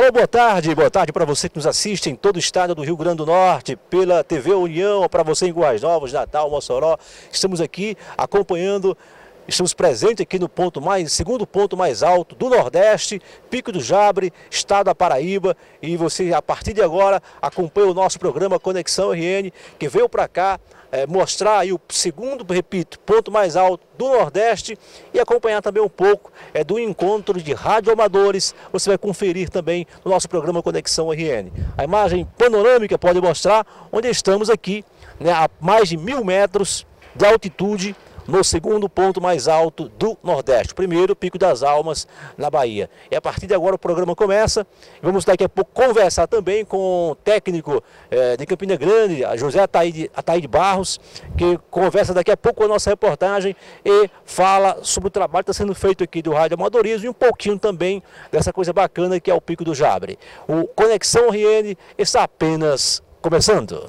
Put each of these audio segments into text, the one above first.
Alô, boa tarde para você que nos assiste em todo o estado do Rio Grande do Norte, pela TV União, para você em Guais Novas, Natal, Mossoró. Estamos aqui acompanhando, estamos presentes aqui no segundo ponto mais alto do Nordeste, Pico do Jabre, estado da Paraíba. E você, a partir de agora, acompanha o nosso programa Conexão RN, que veio para cá mostrar aí o segundo, repito, ponto mais alto do Nordeste e acompanhar também um pouco do encontro de radioamadores. Você vai conferir também no nosso programa Conexão RN. A imagem panorâmica pode mostrar onde estamos aqui, né, a mais de 1000 metros de altitude, no segundo ponto mais alto do Nordeste, primeiro Pico das Almas, na Bahia. E a partir de agora o programa começa. Vamos daqui a pouco conversar também com o técnico de Campina Grande, José Ataíde Barros, que conversa daqui a pouco com a nossa reportagem e fala sobre o trabalho que está sendo feito aqui do radioamadorismo e um pouquinho também dessa coisa bacana que é o Pico do Jabre. O Conexão RN está apenas começando.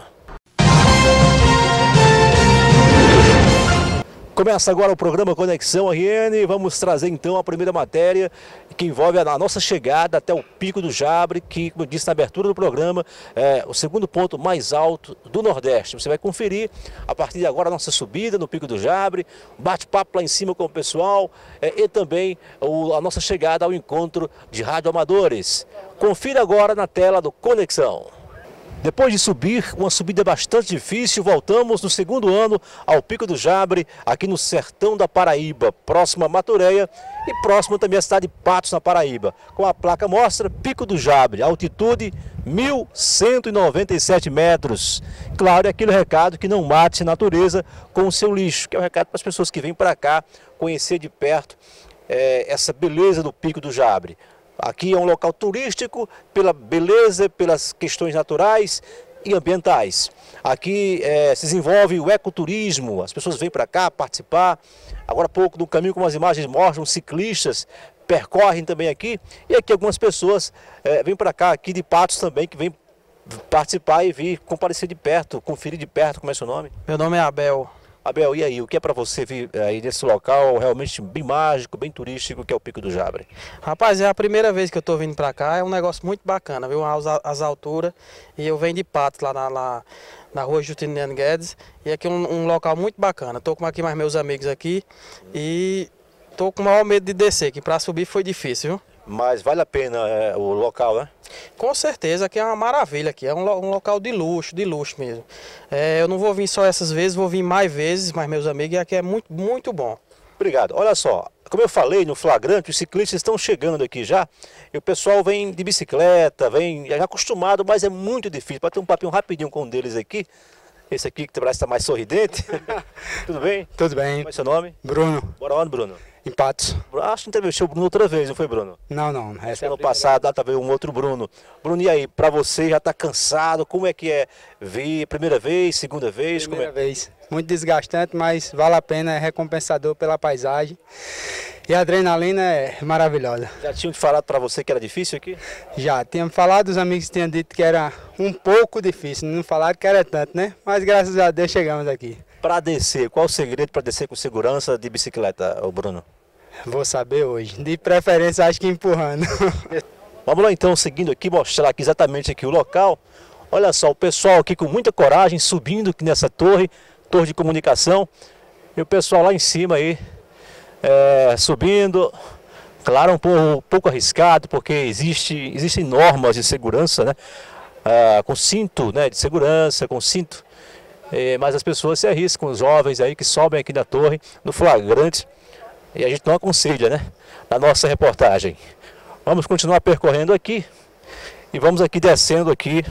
Começa agora o programa Conexão RN. Vamos trazer então a primeira matéria que envolve a nossa chegada até o Pico do Jabre, que, como eu disse na abertura do programa, é o segundo ponto mais alto do Nordeste. Você vai conferir a partir de agora a nossa subida no Pico do Jabre, bate-papo lá em cima com o pessoal e também a nossa chegada ao encontro de radioamadores. Confira agora na tela do Conexão. Depois de subir, uma subida bastante difícil, voltamos no segundo ano ao Pico do Jabre, aqui no sertão da Paraíba, próximo a Maturéia e próximo também à cidade de Patos, na Paraíba. Com a placa mostra Pico do Jabre, altitude 1.197 metros. Claro, é aquele recado que não mate a natureza com o seu lixo, que é o recado para as pessoas que vêm para cá conhecer de perto essa beleza do Pico do Jabre. Aqui é um local turístico pela beleza, pelas questões naturais e ambientais. Aqui se desenvolve o ecoturismo, as pessoas vêm para cá participar. Agora há pouco, no caminho, como as imagens mostram, ciclistas percorrem também aqui. E aqui algumas pessoas vêm para cá, aqui de Patos também, que vêm participar e vir comparecer de perto, conferir de perto. Como é seu nome? Meu nome é Abel. Abel, e aí, o que é para você vir aí nesse local realmente bem mágico, bem turístico, que é o Pico do Jabre? Rapaz, é a primeira vez que eu tô vindo para cá, é um negócio muito bacana, viu? As alturas, e eu venho de Patos, lá na rua Justiniano Guedes, e aqui é um local muito bacana. Tô com aqui mais meus amigos aqui, e tô com o maior medo de descer, que para subir foi difícil, viu? Mas vale a pena o local, né? Com certeza, aqui é uma maravilha, aqui é um local de luxo mesmo. Eu não vou vir só essas vezes, vou vir mais vezes, mas meus amigos, e aqui é muito, muito bom. Obrigado. Olha só, como eu falei no flagrante, os ciclistas estão chegando aqui já, e o pessoal vem de bicicleta, vem já acostumado, mas é muito difícil. Para ter um papinho rapidinho com um deles aqui, esse aqui que parece estar mais sorridente. Tudo bem? Tudo bem. Qual é o seu nome? Bruno. Bora onde, Bruno? Em Patos. Acho que entrevistou o Bruno outra vez, não foi, Bruno? Não. Essa ano passado, talvez um outro Bruno. Bruno, e aí, para você já está cansado? Como é que é vir primeira vez, segunda vez? Primeira vez. Muito desgastante, mas vale a pena, é recompensador pela paisagem. E a adrenalina é maravilhosa. Já tinham te falado para você que era difícil aqui? Já, tínhamos falado, os amigos tinham dito que era um pouco difícil, não falaram que era tanto, né? Mas graças a Deus chegamos aqui. Para descer, qual o segredo para descer com segurança de bicicleta, Bruno? Vou saber hoje. De preferência, acho que empurrando. Vamos lá então, seguindo aqui, mostrar aqui exatamente aqui o local. Olha só, o pessoal aqui com muita coragem, subindo aqui nessa torre de comunicação. E o pessoal lá em cima aí, subindo. Claro, um pouco arriscado, porque existem normas de segurança, né? Com cinto, né, de segurança, com cinto. Mas as pessoas se arriscam, os jovens aí que sobem aqui na torre, no flagrante, e a gente não aconselha, né, na nossa reportagem. Vamos continuar percorrendo aqui, e vamos aqui descendo aqui,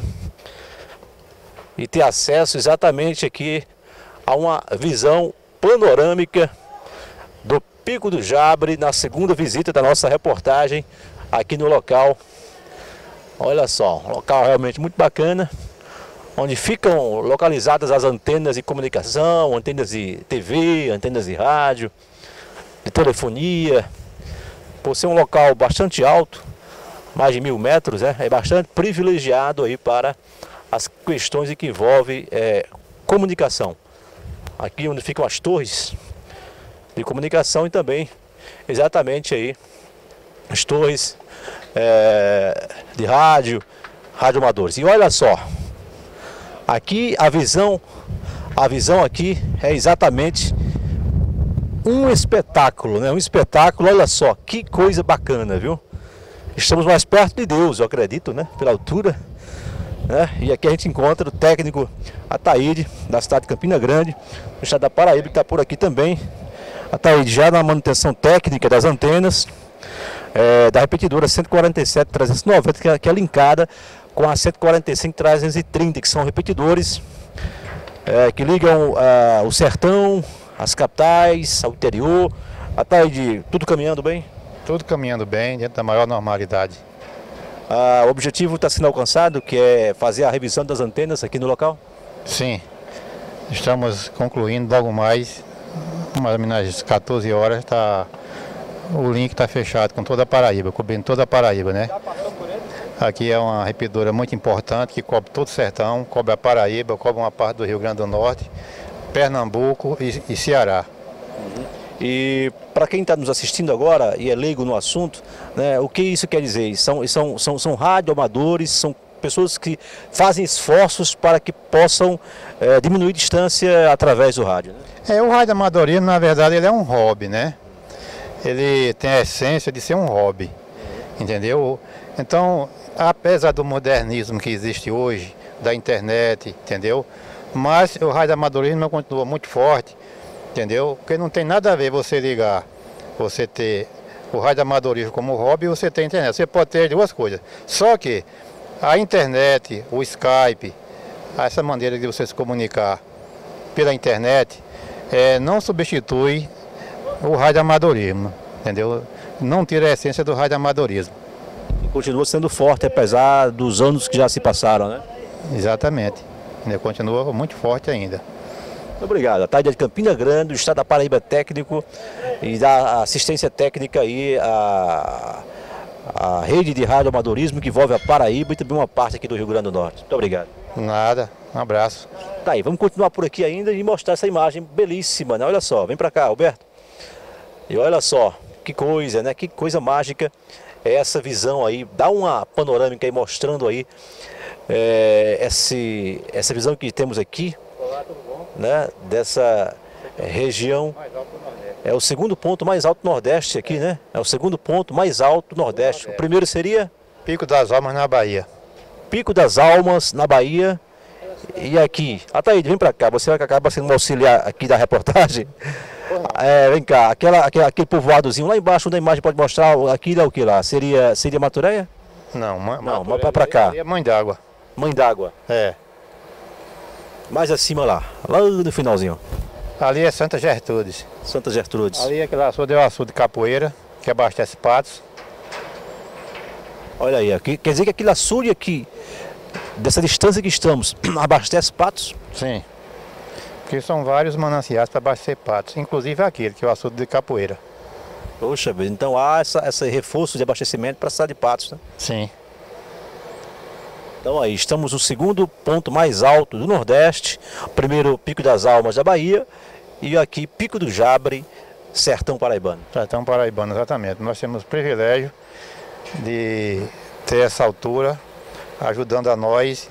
e ter acesso exatamente aqui a uma visão panorâmica do Pico do Jabre, na segunda visita da nossa reportagem aqui no local. Olha só, um local realmente muito bacana, onde ficam localizadas as antenas de comunicação, antenas de TV, antenas de rádio, de telefonia. Por ser um local bastante alto, mais de 1000 metros, é bastante privilegiado aí para as questões que envolvem comunicação. Aqui onde ficam as torres de comunicação e também exatamente aí as torres de rádio amadores. E olha só, aqui a visão aqui é exatamente um espetáculo, né? Um espetáculo, olha só, que coisa bacana, viu? Estamos mais perto de Deus, eu acredito, né? Pela altura, né? E aqui a gente encontra o técnico Ataíde, da cidade de Campina Grande, do estado da Paraíba, que está por aqui também. Ataíde já na manutenção técnica das antenas, da repetidora 147.390, que é linkada com a 145.330, que são repetidores que ligam o sertão, as capitais, ao interior. Ataíde, tudo caminhando bem? Tudo caminhando bem, dentro da maior normalidade. O objetivo está sendo alcançado, que é fazer a revisão das antenas aqui no local? Sim, estamos concluindo logo mais, às 14 horas, o link está fechado com toda a Paraíba, cobrindo toda a Paraíba, né? Aqui é uma repetidora muito importante, que cobre todo o sertão, cobre a Paraíba, cobre uma parte do Rio Grande do Norte, Pernambuco e Ceará. E para quem está nos assistindo agora e é leigo no assunto, né, o que isso quer dizer? São radioamadores, são pessoas que fazem esforços para que possam diminuir distância através do rádio, né? O radioamadorismo, na verdade, ele é um hobby, né? Ele tem a essência de ser um hobby, entendeu? Então, apesar do modernismo que existe hoje, da internet, entendeu? Mas o radioamadorismo continua muito forte, entendeu? Porque não tem nada a ver você ligar, você ter o radioamadorismo como hobby e você ter a internet. Você pode ter duas coisas. Só que a internet, o Skype, essa maneira de você se comunicar pela internet, não substitui o radioamadorismo, entendeu? Não tira a essência do radioamadorismo. E continua sendo forte, apesar dos anos que já se passaram, né? Exatamente. Continua muito forte ainda. Muito obrigado. A Ataíde de Campina Grande, do estado da Paraíba técnico e da assistência técnica aí a rede de radioamadorismo que envolve a Paraíba e também uma parte aqui do Rio Grande do Norte. Muito obrigado. Nada, um abraço. Tá aí, vamos continuar por aqui ainda e mostrar essa imagem belíssima, né? Olha só, vem pra cá, Alberto. E olha só, que coisa, né? Que coisa mágica é essa visão aí. Dá uma panorâmica aí mostrando aí essa visão que temos aqui, né? Dessa região. É o segundo ponto mais alto do Nordeste aqui, né? É o segundo ponto mais alto do Nordeste. O primeiro seria? Pico das Almas, na Bahia. Pico das Almas, na Bahia. E aqui, Ataíde, vem pra cá, você vai acabar sendo um auxiliar aqui da reportagem. Vem cá, aquele povoadozinho lá embaixo, onde a imagem pode mostrar, aquilo é o que lá? Seria Matureia? Não, não, mas pra cá. É Mãe d'Água. Mãe d'Água? É. Mais acima lá no finalzinho. Ali é Santa Gertrudes. Santa Gertrudes. Ali é aquele açude, é o açude de Capoeira, que abastece Patos. Olha aí, aqui, quer dizer que aquele açude aqui, dessa distância que estamos, abastece Patos? Sim. Porque são vários mananciais para abastecer Patos, inclusive aquele, que é o açude de Capoeira. Poxa vida, então há esse reforço de abastecimento para a cidade de Patos, né? Sim. Então aí, estamos no segundo ponto mais alto do Nordeste, primeiro Pico das Almas da Bahia e aqui Pico do Jabre, Sertão Paraibano. Sertão Paraibano, exatamente. Nós temos o privilégio de ter essa altura ajudando a nós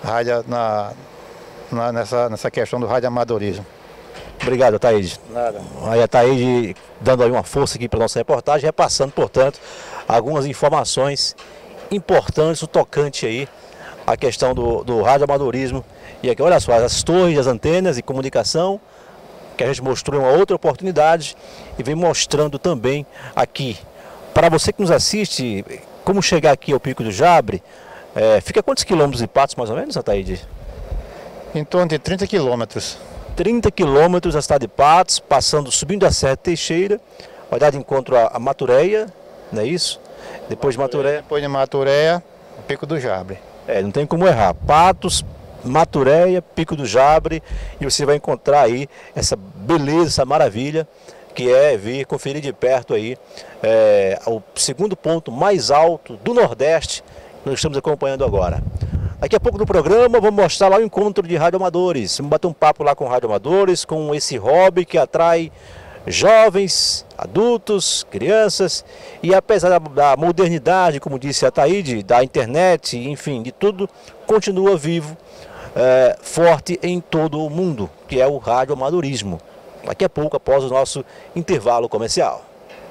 nessa questão do radioamadorismo. Obrigado, Ataíde. Nada. Aí a Ataíde dando aí uma força aqui para a nossa reportagem, repassando, portanto, algumas informações importantes, o tocante aí a questão do radioamadorismo. E aqui, olha só, as torres, as antenas de comunicação, que a gente mostrou em uma outra oportunidade e vem mostrando também aqui. Para você que nos assiste, como chegar aqui ao Pico do Jabre, fica a quantos quilômetros de Patos, mais ou menos, Ataíde? Em torno de 30 quilômetros. 30 quilômetros da cidade de Patos, subindo a Serra Teixeira, vai dar de encontro a Matureia, não é isso? Depois de Matureia. Depois de Matureia, Pico do Jabre. Não tem como errar. Patos, Matureia, Pico do Jabre, e você vai encontrar aí essa beleza, essa maravilha, que é vir conferir de perto aí o segundo ponto mais alto do Nordeste, que nós estamos acompanhando agora. Daqui a pouco no programa vamos mostrar lá o encontro de radioamadores, vamos bater um papo lá com radioamadores, com esse hobby que atrai jovens, adultos, crianças, e apesar da modernidade, como disse a Taíde, da internet, enfim, de tudo, continua vivo, forte em todo o mundo, que é o radioamadorismo. Daqui a pouco, após o nosso intervalo comercial.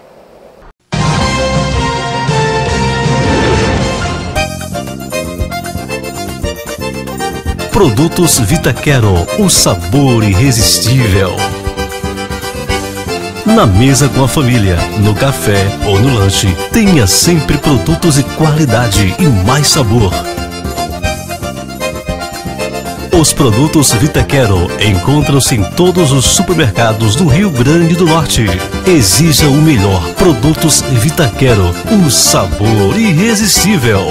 Produtos Vitaquero, o sabor irresistível. Na mesa com a família, no café ou no lanche, tenha sempre produtos de qualidade e mais sabor. Os produtos Vitaquero encontram-se em todos os supermercados do Rio Grande do Norte. Exija o melhor. Produtos Vitaquero, o sabor irresistível.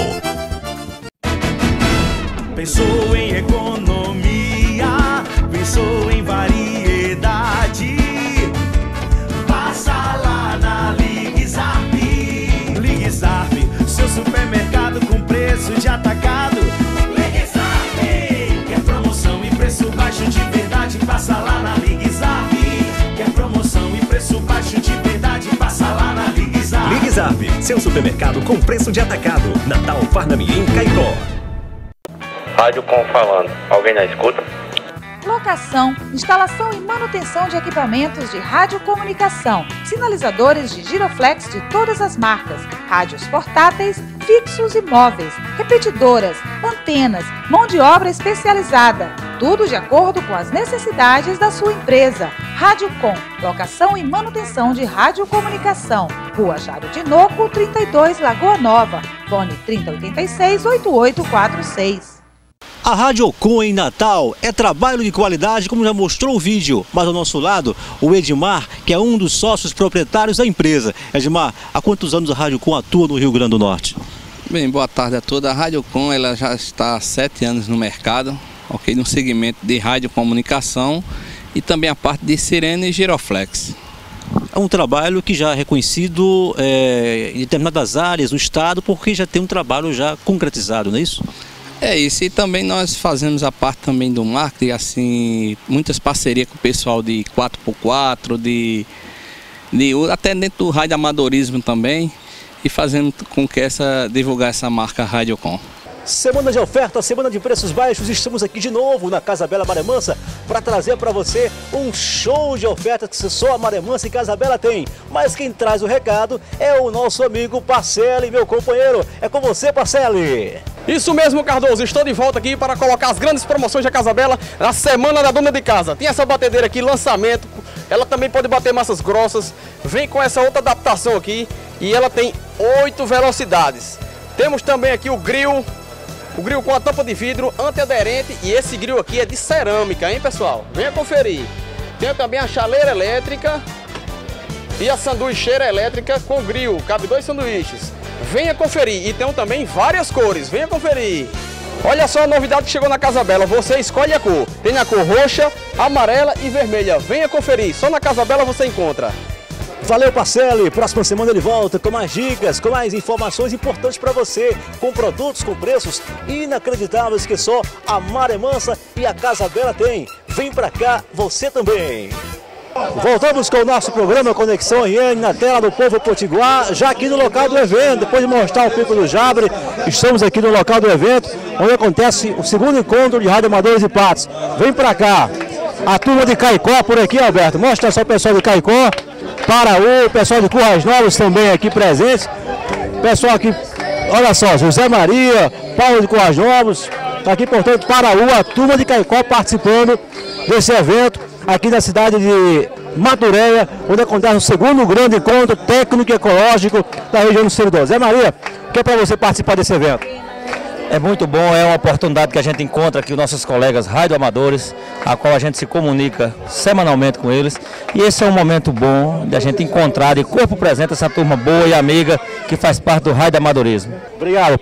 Pensou em economia, pensou em variedade. Passa lá na Ligue Zap. Ligue Zap, seu supermercado com preço de atacado. Ligue Zap, quer promoção e preço baixo de verdade? Passa lá na Ligue Zap. Quer promoção e preço baixo de verdade? Passa lá na Ligue Zap. Ligue Zap, seu supermercado com preço de atacado. Natal, Parnamirim, Caicó. Rádio Com falando. Alguém na escuta? Locação, instalação e manutenção de equipamentos de radiocomunicação, sinalizadores de giroflex de todas as marcas, rádios portáteis, fixos e móveis, repetidoras, antenas, mão de obra especializada, tudo de acordo com as necessidades da sua empresa. Rádio Com, locação e manutenção de radiocomunicação, Rua Jaro de Noco, 32, Lagoa Nova, fone 3086-8846. A Rádio Com em Natal é trabalho de qualidade, como já mostrou o vídeo, mas ao nosso lado, o Edmar, que é um dos sócios proprietários da empresa. Edmar, há quantos anos a Rádio Com atua no Rio Grande do Norte? Bem, boa tarde a todos. A Rádio Com ela já está há 7 anos no mercado, ok, no segmento de radiocomunicação e também a parte de sirene e giroflex. É um trabalho que já é reconhecido em determinadas áreas do estado, porque já tem um trabalho já concretizado, não é isso? É isso, e também nós fazemos a parte também do marketing, assim, muitas parcerias com o pessoal de 4x4, até dentro do radioamadorismo também, e fazendo com que divulgar essa marca Rádio Com. Semana de oferta, semana de preços baixos, estamos aqui de novo na Casa Bela Maré Mansa para trazer para você um show de ofertas que só a Maré Mansa e Casa Bela tem. Mas quem traz o recado é o nosso amigo Parcelli, meu companheiro. É com você, Parcelli. Isso mesmo, Cardoso, estou de volta aqui para colocar as grandes promoções da Casa Bela na Semana da Dona de Casa. Tem essa batedeira aqui, lançamento, ela também pode bater massas grossas, vem com essa outra adaptação aqui e ela tem 8 velocidades. Temos também aqui o grill com a tampa de vidro antiaderente e esse grill aqui é de cerâmica, hein, pessoal? Venha conferir. Tem também a chaleira elétrica e a sanduicheira elétrica com grill, cabe 2 sanduíches. Venha conferir e tem também várias cores, venha conferir. Olha só a novidade que chegou na Casa Bela, você escolhe a cor. Tem a cor roxa, amarela e vermelha. Venha conferir, só na Casa Bela você encontra. Valeu, Parcelli. Próxima semana ele volta com mais dicas, com mais informações importantes para você, com produtos com preços inacreditáveis que só a Maré Mansa e a Casa Bela tem. Vem pra cá, você também. Voltamos com o nosso programa Conexão RN na tela do Povo Potiguar, já aqui no local do evento. Depois de mostrar o Pico do Jabre, estamos aqui no local do evento, onde acontece o segundo encontro de radioamadores e patos. Vem pra cá. A turma de Caicó por aqui, Alberto. Mostra só o pessoal de Caicó. Paraú, o pessoal de Currais Novos também aqui presentes. Pessoal aqui, olha só, José Maria, Paulo de Currais Novos, tá aqui, portanto, Paraú, a turma de Caicó participando desse evento aqui na cidade de Maturéia, onde acontece o segundo grande encontro técnico e ecológico da região do Servidor. Zé Maria, o que é para você participar desse evento? É muito bom, é uma oportunidade que a gente encontra aqui os nossos colegas radioamadores, a qual a gente se comunica semanalmente com eles. E esse é um momento bom de a gente encontrar de corpo presente essa turma boa e amiga que faz parte do radioamadorismo. Obrigado.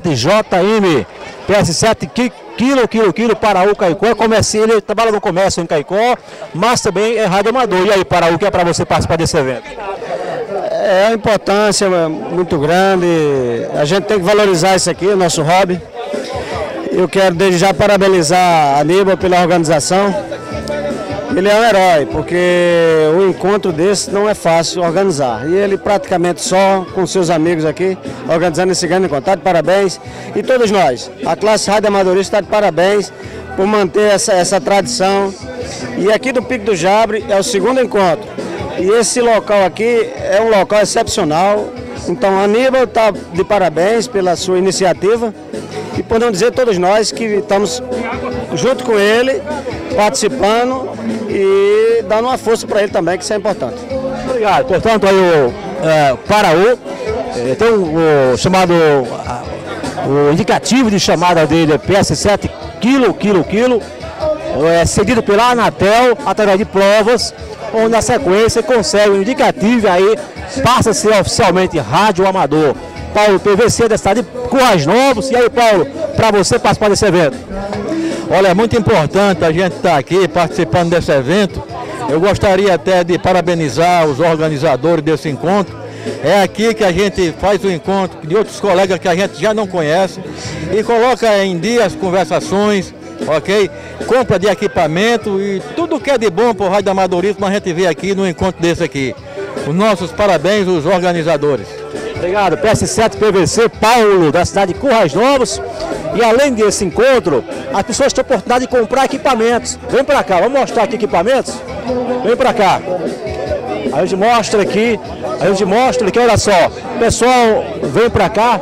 PS7JM, PS7 Quilo, Paraú, Caicó. Ele trabalha no comércio em Caicó, mas também é radioamador. E aí, Paraú, o que é para você participar desse evento? É uma importância muito grande, a gente tem que valorizar isso aqui, o nosso hobby. Eu quero desde já parabenizar a Aníbal pela organização ele é um herói, porque o encontro desse não é fácil organizar. E ele praticamente só com seus amigos aqui, organizando esse grande encontro. Está de parabéns. E todos nós, a classe Rádio Amadorista está de parabéns por manter essa tradição. E aqui do Pico do Jabre é o segundo encontro. E esse local aqui é um local excepcional. Então, Aníbal está de parabéns pela sua iniciativa. E podemos dizer todos nós que estamos junto com ele, participando e dando uma força para ele também, que isso é importante. Obrigado. Portanto, aí o Paraú tem o chamado, o indicativo de chamada dele é PS7 quilo, cedido pela Anatel através de provas, onde na sequência consegue o indicativo e aí passa a ser oficialmente rádio amador. Paulo, PVC da cidade de Currais Novos. E aí, Paulo, para você participar desse evento? Olha, é muito importante a gente estar aqui participando desse evento. Eu gostaria até de parabenizar os organizadores desse encontro. É aqui que a gente faz o encontro de outros colegas que a gente já não conhece e coloca em dia as conversações, ok? Compra de equipamento e tudo que é de bom para o rádio amadorismo a gente vê aqui no encontro desse aqui. Os nossos parabéns aos organizadores. Obrigado, PS7 PVC, Paulo, da cidade de Currais Novos. E além desse encontro, as pessoas têm a oportunidade de comprar equipamentos. Vem para cá, vamos mostrar aqui equipamentos? Vem para cá. A gente mostra aqui, olha só, o pessoal vem para cá,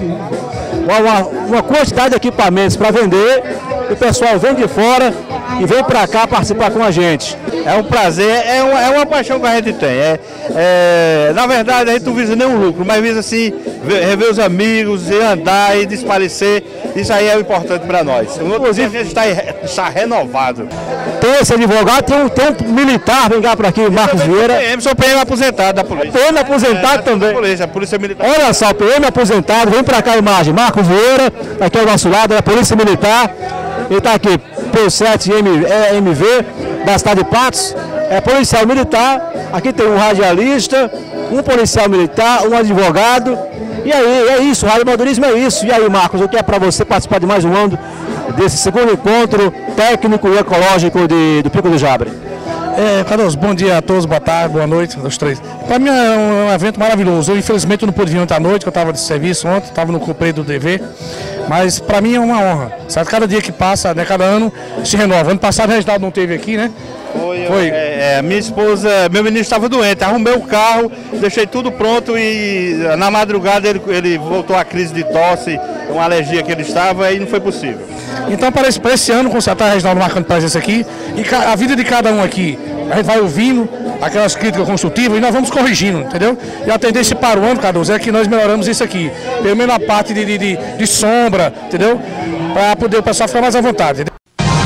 uma quantidade de equipamentos para vender, o pessoal vem de fora e vem para cá participar com a gente. É um prazer, é uma paixão que a gente tem. Na verdade, a gente não visa nenhum lucro, mas visa assim, rever os amigos, e andar e desaparecer. Isso aí é o importante para nós. Inclusive, a gente está renovado. Tem esse advogado, tem um militar, vem cá para aqui, Marcos Vieira. Sou PM aposentado da polícia. PM aposentado também. Polícia Militar. Olha só, PM aposentado, vem para cá a imagem. Marcos Vieira, aqui ao nosso lado, é a Polícia Militar. Ele está aqui, P7MV, da cidade de Patos, é policial militar. Aqui tem um radialista, um policial militar, um advogado. E aí, é isso, o rádio amadorismo é isso. E aí, Marcos, o que é para você participar de mais um ano desse segundo encontro técnico e ecológico do Pico do Jabre? Carlos, bom dia a todos, boa tarde, boa noite, aos três. Para mim é um evento maravilhoso. Eu, infelizmente, não pude vir ontem à noite, que eu estava de serviço ontem, estava no cumprir do dever. Mas para mim é uma honra, sabe? Cada dia que passa, né, cada ano se renova. Ano passado o Reginaldo não teve aqui, né? Foi. Minha esposa, meu menino estava doente, arrumei o carro, deixei tudo pronto e na madrugada ele voltou à crise de tosse, uma alergia que ele estava e não foi possível. Então para esse ano, com certeza, o Reginaldo marcando presença aqui, e a vida de cada um aqui, a gente vai ouvindo aquelas críticas construtivas e nós vamos corrigindo, entendeu? E a tendência para o ano, Cardoso, é que nós melhoramos isso aqui, pelo menos a parte de sombra, entendeu? Para poder o pessoal ficar mais à vontade, entendeu?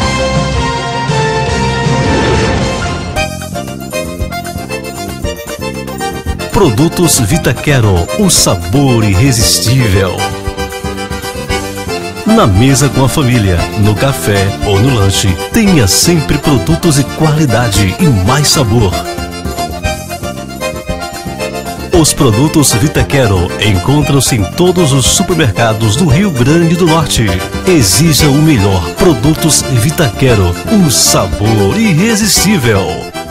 Produtos Vitaquero, o sabor irresistível. Na mesa com a família, no café ou no lanche, tenha sempre produtos de qualidade e mais sabor. Os produtos Vitaquero encontram-se em todos os supermercados do Rio Grande do Norte. Exija o melhor. Produtos Vitaquero, o sabor irresistível.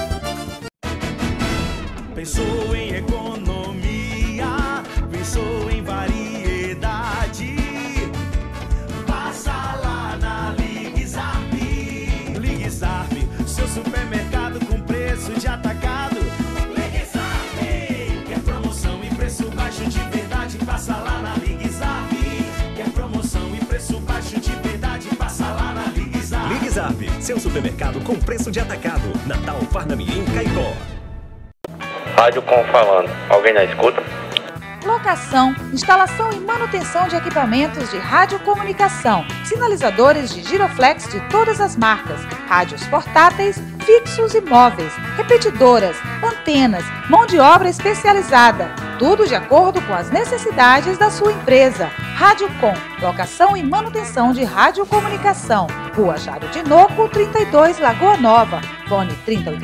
Pensou em economia, pensou em variedade. Passa lá na Ligue Zap. Ligue Zap, seu supermercado com preço de atacado. Ligue Zap, quer promoção e preço baixo de verdade? Passa lá na Ligue Zap. Quer promoção e preço baixo de verdade? Passa lá na Ligue Zap. Ligue Zap, seu supermercado com preço de atacado. Natal, Parnamirim, Caicó. Rádio Com falando. Alguém na escuta? Locação, instalação e manutenção de equipamentos de radiocomunicação, sinalizadores de giroflex de todas as marcas, rádios portáteis, fixos e móveis, repetidoras, antenas, mão de obra especializada, tudo de acordo com as necessidades da sua empresa. Rádio Com, locação e manutenção de radiocomunicação, Rua Jário de Noco, 32, Lagoa Nova, fone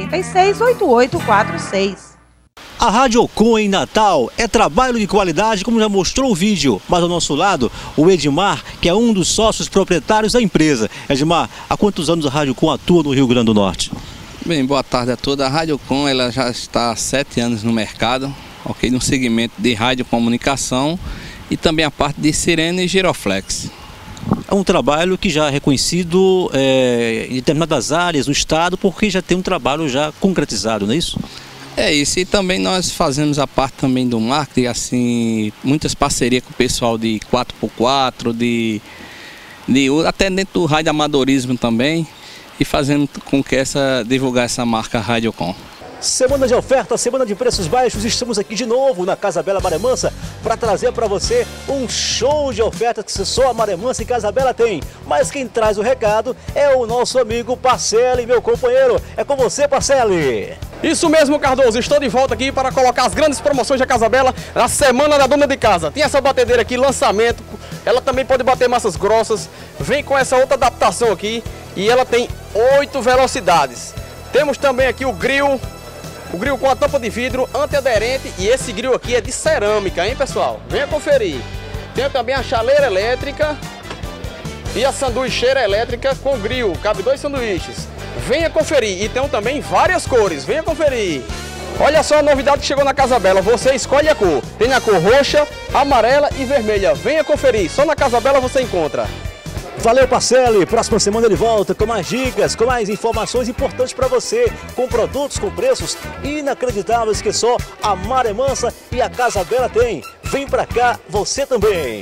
3086-8846. A Rádio Com em Natal é trabalho de qualidade, como já mostrou o vídeo. Mas ao nosso lado, o Edmar, que é um dos sócios proprietários da empresa. Edmar, há quantos anos a Rádio Com atua no Rio Grande do Norte? Bem, boa tarde a todos. A Radiocom ela já está há 7 anos no mercado, ok, no segmento de radiocomunicação e também a parte de sirene e giroflex. É um trabalho que já é reconhecido em determinadas áreas do estado, porque já tem um trabalho já concretizado, não é isso? É isso, e também nós fazemos a parte também do marketing, assim, muitas parcerias com o pessoal de 4x4, até dentro do radioamadorismo também, e fazendo com que divulgar essa marca Radiocom. Semana de oferta, semana de preços baixos, estamos aqui de novo na Casa Bela Maré Mansa para trazer para você um show de ofertas que só a Maré Mansa e Casa Bela tem. Mas quem traz o recado é o nosso amigo Parcelli, meu companheiro. É com você, Parcelli. Isso mesmo, Cardoso, estou de volta aqui para colocar as grandes promoções da Casa Bela na Semana da Dona de Casa. Tem essa batedeira aqui, lançamento, ela também pode bater massas grossas, vem com essa outra adaptação aqui e ela tem 8 velocidades. Temos também aqui o grill com a tampa de vidro antiaderente e esse grill aqui é de cerâmica, hein, pessoal? Venha conferir. Tem também a chaleira elétrica e a sanduicheira elétrica com grill, cabe 2 sanduíches. Venha conferir e tem também várias cores, venha conferir. Olha só a novidade que chegou na Casa Bela, você escolhe a cor. Tem a cor roxa, amarela e vermelha. Venha conferir, só na Casa Bela você encontra. Valeu, Parcelli. Próxima semana ele volta com mais dicas, com mais informações importantes para você, com produtos com preços inacreditáveis que só a Maré Mansa e a Casa Bela tem. Vem pra cá, você também.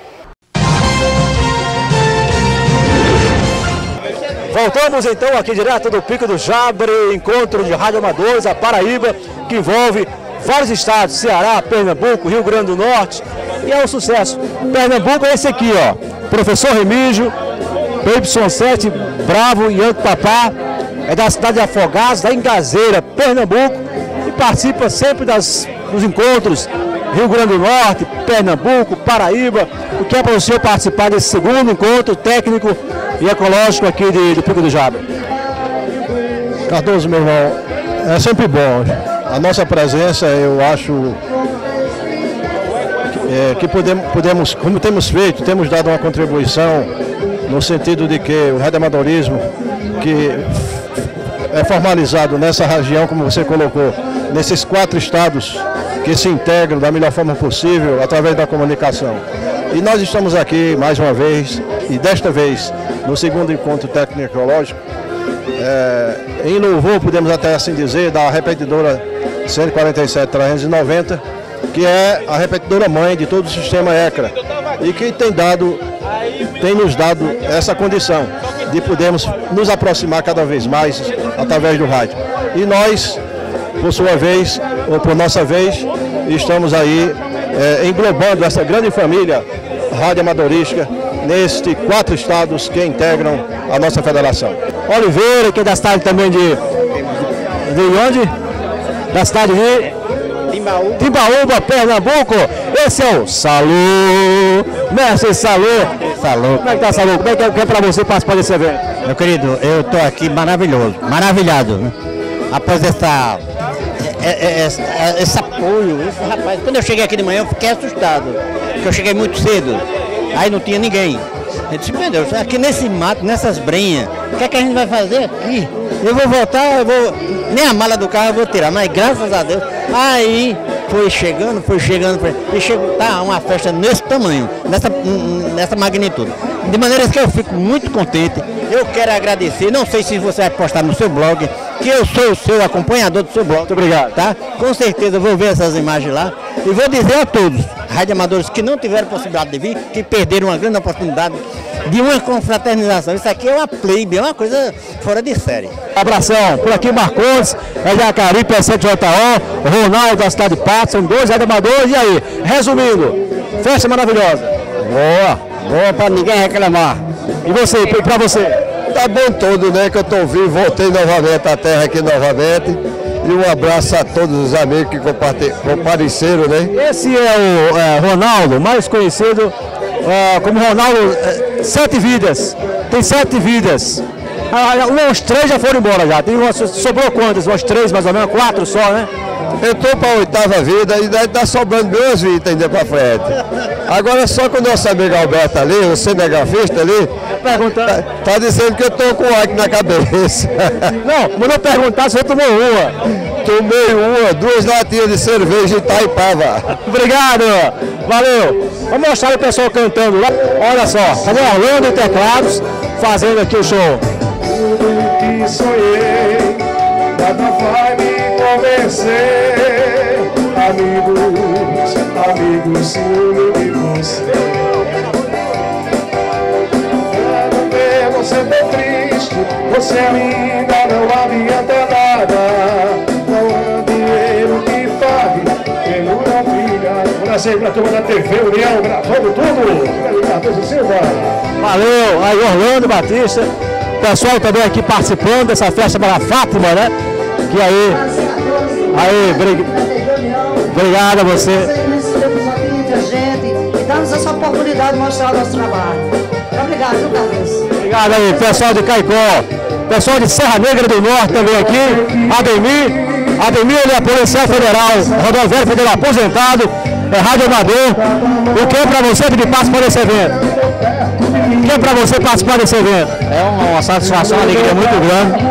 Voltamos então aqui direto do Pico do Jabre, encontro de radioamadores, a Paraíba, que envolve vários estados, Ceará, Pernambuco, Rio Grande do Norte, e é um sucesso. Pernambuco é esse aqui, ó, Professor Remígio, PY7, Bravo, Yankee Papá, é da cidade de Afogados, da Engazeira, Pernambuco, e participa sempre dos encontros Rio Grande do Norte, Pernambuco, Paraíba. O que é para o senhor participar desse segundo encontro técnico e ecológico aqui do Pico do Jabre? Cardoso, meu irmão, é sempre bom. A nossa presença, eu acho que podemos, como temos feito, temos dado uma contribuição no sentido de que o radioamadorismo, que é formalizado nessa região, como você colocou, nesses 4 estados que se integram da melhor forma possível através da comunicação. E nós estamos aqui mais uma vez, e desta vez no segundo encontro técnico ecológico, em louvor, podemos até assim dizer, da repetidora 147-390, que é a repetidora mãe de todo o sistema ECRA, e que tem nos dado essa condição de podermos nos aproximar cada vez mais através do rádio. E nós, por sua vez, ou por nossa vez, estamos aí englobando essa grande família radioamadorística nestes 4 estados que integram a nossa federação. Oliveira, que é da cidade também de onde? Da cidade de Timbaúba, Pernambuco. Esse é o Salô, mestre Salô. Como é que tá, Salô? Como é que é para você participar desse evento? Meu querido, eu estou aqui maravilhado, né? Após esse apoio, rapaz. Quando eu cheguei aqui de manhã, eu fiquei assustado, porque eu cheguei muito cedo, aí não tinha ninguém. Eu disse, meu Deus, aqui nesse mato, nessas brenhas, o que é que a gente vai fazer aqui? Eu vou voltar, nem a mala do carro eu vou tirar, mas graças a Deus, aí foi chegando, e chegou, tá uma festa nesse tamanho, nessa magnitude. De maneira que eu fico muito contente, eu quero agradecer, não sei se você vai postar no seu blog, que eu sou o seu acompanhador do seu blog. Muito obrigado. Tá? Com certeza eu vou ver essas imagens lá e vou dizer a todos, radioamadores que não tiveram possibilidade de vir, que perderam uma grande oportunidade de uma confraternização. Isso aqui é uma playbe, é uma coisa fora de série. Abração, por aqui Marcondes, é Jacarí, P7JO, Ronaldo da cidade de Patos, são 2 radioamadores. E aí, resumindo, festa maravilhosa. Boa para ninguém reclamar. E você, para você? Tá bom todo, né, que eu tô vivo, voltei novamente à terra aqui novamente. E um abraço a todos os amigos que compareceram, né? Esse é o Ronaldo, mais conhecido como Ronaldo 7 vidas. Tem 7 vidas. Uns 3 já foram embora já. Sobrou quantas? Umas 3 mais ou menos, 4 só, né? entrou para a 8ª vida e daí está sobrando 2 vidas ainda para frente. Agora só com o nosso amigo Alberto ali, o cinegrafista ali, tá dizendo que eu estou com o na cabeça. Não, mandou perguntar se você tomou uma. Tomei 2 latinhas de cerveja de Itaipava. Obrigado, valeu. Vamos mostrar o pessoal cantando lá. Olha só, cadê Orlando e Teclados fazendo aqui o show. Tudo que sonhei, nada vai me convencer. Amigos, ciúme de você. Quero ver você tão triste, você ainda não adianta nada. Não há dinheiro que pague, pelo não briga. Um abraço aí pra turma da TV União, gravando tudo. Cardoso Silva. Valeu, aí Orlando Batista. Pessoal também aqui participando dessa festa para a Fátima, né? Que aí, obrigado a você. E dá-nos essa oportunidade de mostrar o nosso trabalho. Obrigado, viu, Carlos? Obrigado aí, pessoal de Caicó, pessoal de Serra Negra do Norte também aqui, Ademir, ele é policial federal, rodoviário federal aposentado, é radioamador. O que é para você que participar desse evento? O que é para você participar desse evento? É uma satisfação, uma alegria muito grande.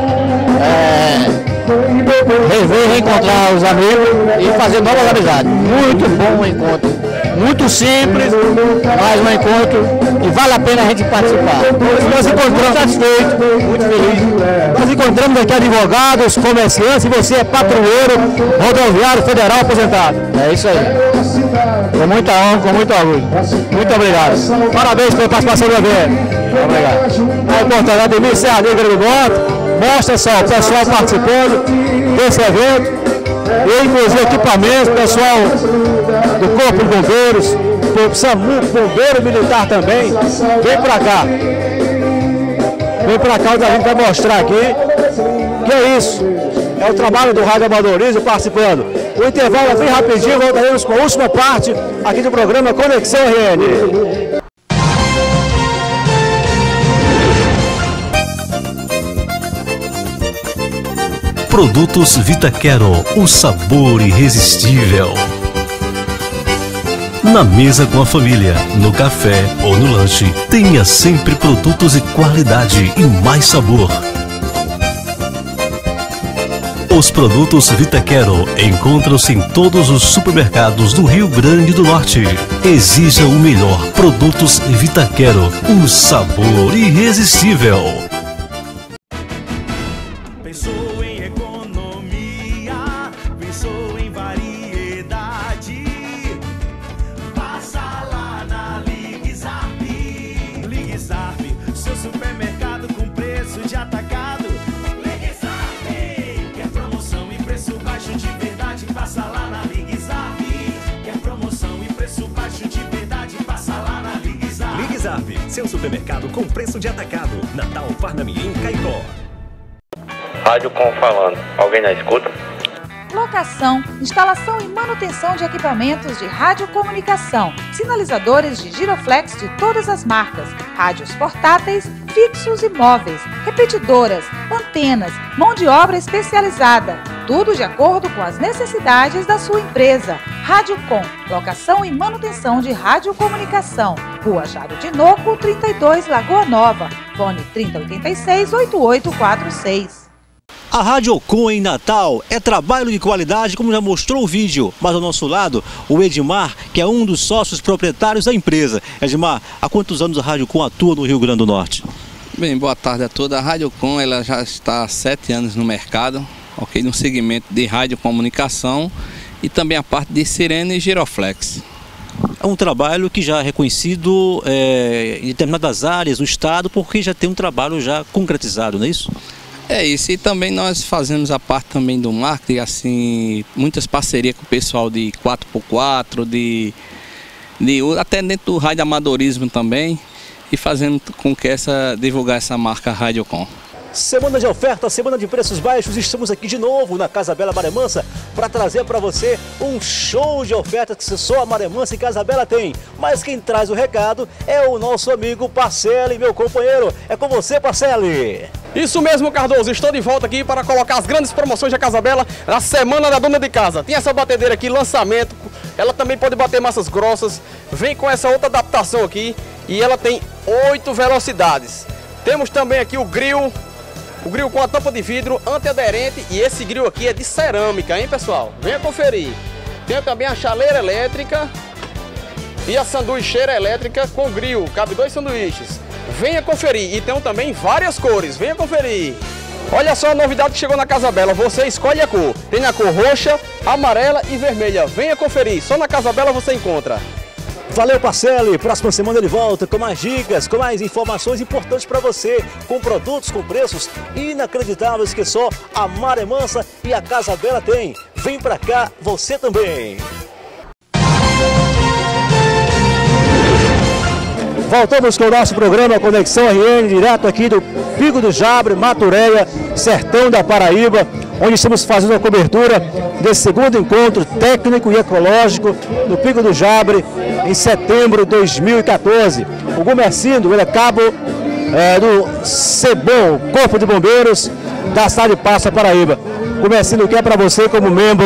Rever, reencontrar os amigos e fazer novas amizades. Muito bom o encontro. Muito simples, mas um encontro e vale a pena a gente participar. Nós encontramos, satisfeito, muito feliz. Nós encontramos aqui advogados, comerciantes, e você é patrulheiro, rodoviário federal aposentado. É isso aí. Com muita honra, com muito orgulho. Muito obrigado. Parabéns pela participação do evento. Obrigado. Aí, portanto, Ademir, Serra Negra do Norte. Mostra só o pessoal participando desse evento. E inclusive equipamentos, pessoal do Corpo de Bombeiros, SAMU, Bombeiro Militar também. Vem pra cá. Vem pra cá onde a gente vai mostrar aqui. Que é isso. É o trabalho do Rádio Amadorismo participando. O intervalo é bem rapidinho, voltaremos com a última parte aqui do programa Conexão RN. Produtos Vitaquero, o sabor irresistível. Na mesa com a família, no café ou no lanche, tenha sempre produtos de qualidade e mais sabor. Os produtos Vitaquero encontram-se em todos os supermercados do Rio Grande do Norte. Exija o melhor. Produtos Vitaquero, o sabor irresistível. Pensou em economia, pensou em variedade. Passa lá na Ligue Zap. Ligue Zap, seu supermercado com preço de atacado. Ligue Zap, quer promoção e preço baixo de verdade? Passa lá na Ligue Zap. Quer promoção e preço baixo de verdade? Passa lá na Ligue Zap. Ligue Zap, seu supermercado com preço de atacado. Natal, Parnamirim, Caicó. Rádio Com falando. Alguém na escuta? Locação, instalação e manutenção de equipamentos de radiocomunicação, sinalizadores de giroflex de todas as marcas, rádios portáteis, fixos e móveis, repetidoras, antenas, mão de obra especializada, tudo de acordo com as necessidades da sua empresa. Rádio Com, locação e manutenção de radiocomunicação, Rua Jário de Noco, 32, Lagoa Nova, fone 3086-8846. A Rádio Com em Natal é trabalho de qualidade, como já mostrou o vídeo, mas ao nosso lado, o Edmar, que é um dos sócios proprietários da empresa. Edmar, há quantos anos a Rádio Com atua no Rio Grande do Norte? Bem, boa tarde a todos. A Rádio Com ela já está há 7 anos no mercado, ok, no segmento de radiocomunicação e também a parte de sirene e giroflex. É um trabalho que já é reconhecido em determinadas áreas do estado, porque já tem um trabalho já concretizado, não é isso? É isso, e também nós fazemos a parte também do marketing, assim, muitas parcerias com o pessoal de 4x4, até dentro do radioamadorismo também, e fazendo com que divulgar essa marca Rádio Com. Semana de oferta, semana de preços baixos, estamos aqui de novo na Casa Bela Maré Mansa para trazer para você um show de ofertas que só a Maré Mansa e Casa Bela tem. Mas quem traz o recado é o nosso amigo Parcelli, meu companheiro. É com você, Parcelli. Isso mesmo, Cardoso, estou de volta aqui para colocar as grandes promoções da Casa Bela na Semana da Dona de Casa. Tem essa batedeira aqui, lançamento, ela também pode bater massas grossas, vem com essa outra adaptação aqui e ela tem 8 velocidades. Temos também aqui o grill com a tampa de vidro antiaderente e esse grill aqui é de cerâmica, hein, pessoal? Venha conferir. Tem também a chaleira elétrica e a sanduicheira elétrica com grill, cabe 2 sanduíches. Venha conferir e tem também várias cores, venha conferir. Olha só a novidade que chegou na Casa Bela, você escolhe a cor. Tem a cor roxa, amarela e vermelha. Venha conferir, só na Casa Bela você encontra. Valeu, Parcelli. Próxima semana ele volta com mais dicas, com mais informações importantes para você, com produtos com preços inacreditáveis que só a Maré Mansa e a Casa Bela tem. Vem pra cá, você também. Voltamos com o nosso programa Conexão RN, direto aqui do Pico do Jabre, Maturéia, sertão da Paraíba, onde estamos fazendo a cobertura desse segundo encontro técnico e ecológico do Pico do Jabre, em setembro de 2014. O Gumercindo, ele é cabo do CEBOM, Corpo de Bombeiros da cidade de Passo, Paraíba. Gumercindo, o que é para você como membro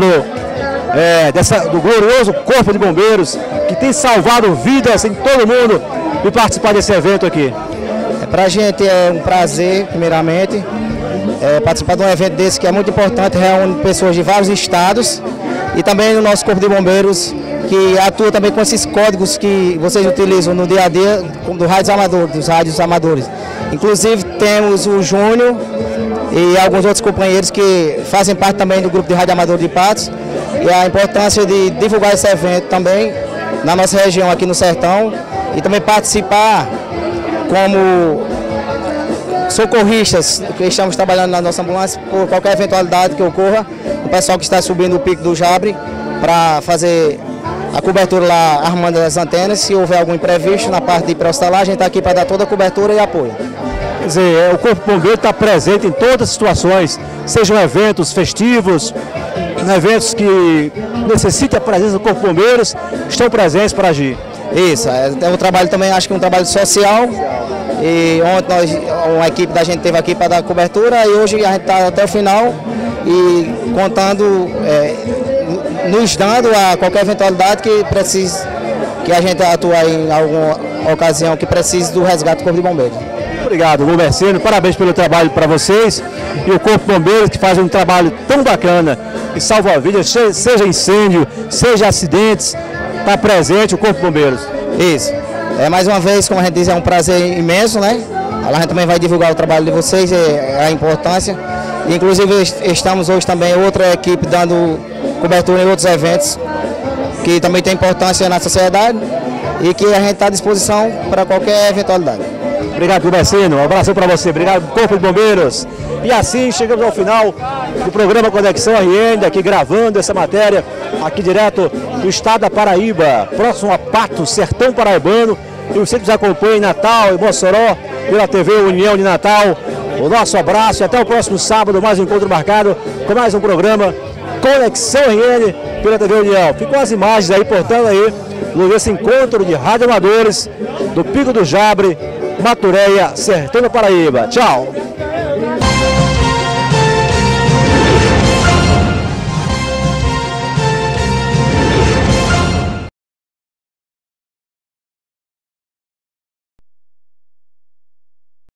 do glorioso Corpo de Bombeiros, que tem salvado vidas em todo mundo, e participar desse evento aqui? Para a gente é um prazer, primeiramente, participar de um evento desse que é muito importante, reúne pessoas de vários estados e também o nosso Corpo de Bombeiros, que atua também com esses códigos que vocês utilizam no dia a dia dos rádios amadores. Inclusive temos o Júnior e alguns outros companheiros que fazem parte também do grupo de rádio amador de Patos, e a importância de divulgar esse evento também na nossa região aqui no sertão, e também participar como socorristas, que estamos trabalhando na nossa ambulância, por qualquer eventualidade que ocorra, o pessoal que está subindo o Pico do Jabre para fazer a cobertura lá, armando as antenas. Se houver algum imprevisto na parte de pré-hospitalar, a gente está aqui para dar toda a cobertura e apoio. Quer dizer, o Corpo Bombeiro está presente em todas as situações, sejam eventos festivos, eventos que necessitem a presença do Corpo Bombeiros, estão presentes para agir. Isso, é um trabalho também, acho que um trabalho social, e ontem uma equipe da gente esteve aqui para dar cobertura, e hoje a gente está até o final e contando, nos dando a qualquer eventualidade que precise, que a gente atua em alguma ocasião que precise do resgate do Corpo de Bombeiros. Obrigado, Gumercindo, parabéns pelo trabalho para vocês e o Corpo de Bombeiros, que faz um trabalho tão bacana e salva vidas, seja incêndio, seja acidentes. Está presente o Corpo de Bombeiros. Isso. Mais uma vez, como a gente diz, é um prazer imenso, né? A gente também vai divulgar o trabalho de vocês, a importância. Inclusive, estamos hoje também outra equipe dando cobertura em outros eventos que também tem importância na sociedade e que a gente está à disposição para qualquer eventualidade. Obrigado, Gumercindo. Um abraço para você. Obrigado, Corpo de Bombeiros. E assim chegamos ao final do programa Conexão RN, aqui gravando essa matéria, aqui direto do estado da Paraíba, próximo a Patos, sertão paraibano. E você que nos acompanha em Natal, em Mossoró, pela TV União de Natal. O nosso abraço e até o próximo sábado, mais um encontro marcado com mais um programa Conexão RN pela TV União. Ficam as imagens aí, portanto, aí, desse encontro de rádio amadores do Pico do Jabre, Maturéia, sertão da Paraíba. Tchau!